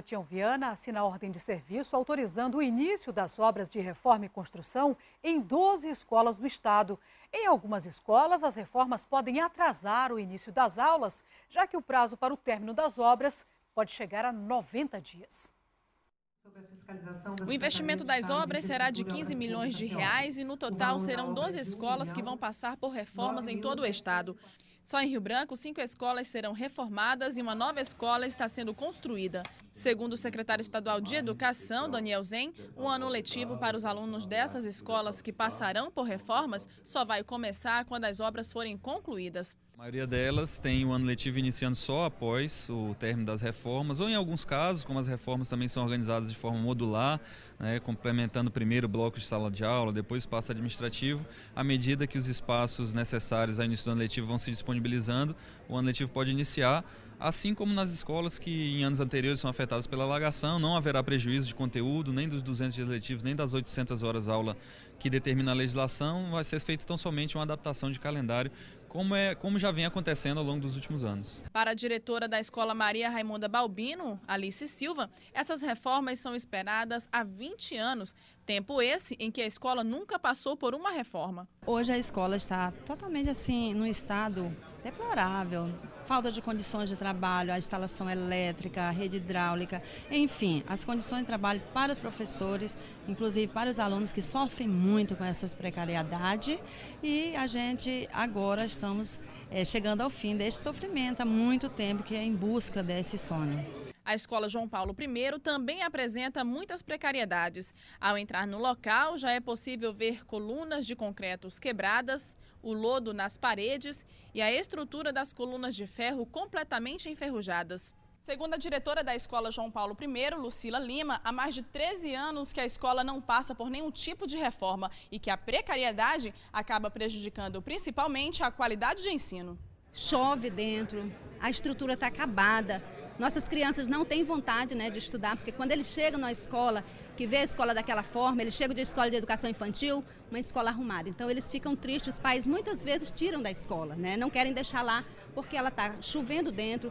Tião Viana assina a ordem de serviço autorizando o início das obras de reforma e construção em 12 escolas do estado. Em algumas escolas, as reformas podem atrasar o início das aulas, já que o prazo para o término das obras pode chegar a 90 dias. O investimento das obras será de 15 milhões de reais e, no total, serão 12 escolas que vão passar por reformas em todo o estado. Só em Rio Branco, 5 escolas serão reformadas e uma nova escola está sendo construída. Segundo o secretário estadual de Educação, Daniel Zen, o ano letivo para os alunos dessas escolas que passarão por reformas só vai começar quando as obras forem concluídas. A maioria delas tem o ano letivo iniciando só após o término das reformas, ou em alguns casos, como as reformas também são organizadas de forma modular, complementando primeiro o bloco de sala de aula, depois o espaço administrativo, à medida que os espaços necessários ao início do ano letivo vão se disponibilizando, o ano letivo pode iniciar. Assim como nas escolas que em anos anteriores são afetadas pela alagação, não haverá prejuízo de conteúdo, nem dos 200 dias letivos, nem das 800 horas aula que determina a legislação. Vai ser feita tão somente uma adaptação de calendário, como já vem acontecendo ao longo dos últimos anos. Para a diretora da Escola Maria Raimunda Balbino, Alice Silva, essas reformas são esperadas há 20 anos, tempo esse em que a escola nunca passou por uma reforma. Hoje a escola está totalmente assim, num estado deplorável. Falta de condições de trabalho, a instalação elétrica, a rede hidráulica, enfim, as condições de trabalho para os professores, inclusive para os alunos que sofrem muito com essa precariedade, e a gente agora estamos chegando ao fim deste sofrimento há muito tempo, que é em busca desse sonho. A Escola João Paulo I também apresenta muitas precariedades. Ao entrar no local, já é possível ver colunas de concretos quebradas, o lodo nas paredes e a estrutura das colunas de ferro completamente enferrujadas. Segundo a diretora da Escola João Paulo I, Lucila Lima, há mais de 13 anos que a escola não passa por nenhum tipo de reforma e que a precariedade acaba prejudicando principalmente a qualidade de ensino. Chove dentro, a estrutura está acabada. Nossas crianças não têm vontade, de estudar, porque quando eles chegam na escola, que vê a escola daquela forma, eles chegam de escola de educação infantil, uma escola arrumada. Então eles ficam tristes, os pais muitas vezes tiram da escola, não querem deixar lá porque ela está chovendo dentro,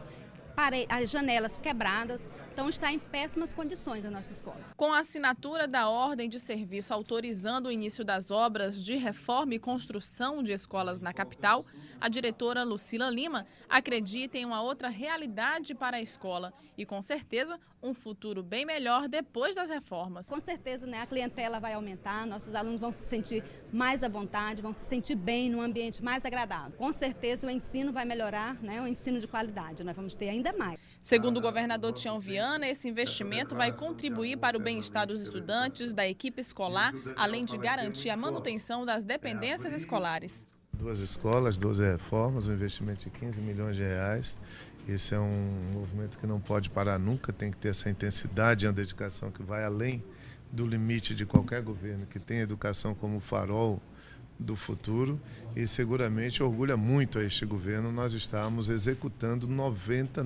as janelas quebradas, então está em péssimas condições a nossa escola. Com a assinatura da ordem de serviço autorizando o início das obras de reforma e construção de escolas na capital, a diretora Lucila Lima acredita em uma outra realidade para a escola e, com certeza, um futuro bem melhor depois das reformas. Com certeza, a clientela vai aumentar, nossos alunos vão se sentir mais à vontade, vão se sentir bem num ambiente mais agradável. Com certeza o ensino vai melhorar, o ensino de qualidade, nós vamos ter ainda mais. Segundo o governador Tião Viana, esse investimento vai contribuir para o bem-estar dos estudantes, da equipe escolar, além de garantir a manutenção das dependências escolares. 2 escolas, 12 reformas, um investimento de 15 milhões de reais. Esse é um movimento que não pode parar nunca, tem que ter essa intensidade e uma dedicação que vai além do limite de qualquer governo, que tem a educação como farol do futuro, e seguramente orgulha muito a este governo. Nós estamos executando 90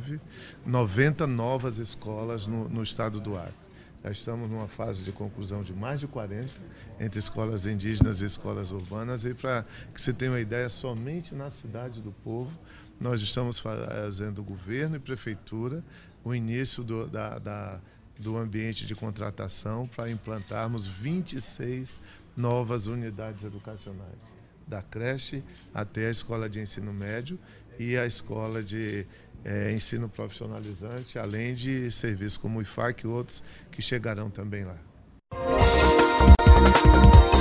novas escolas no estado do Acre. Já estamos numa fase de conclusão de mais de 40 entre escolas indígenas e escolas urbanas, e para que você tenha uma ideia, somente na Cidade do Povo nós estamos fazendo governo e prefeitura o início do ambiente de contratação para implantarmos 26 novas unidades educacionais, da creche até a escola de ensino médio e a escola de ensino profissionalizante, além de serviços como o IFAC e outros que chegarão também lá.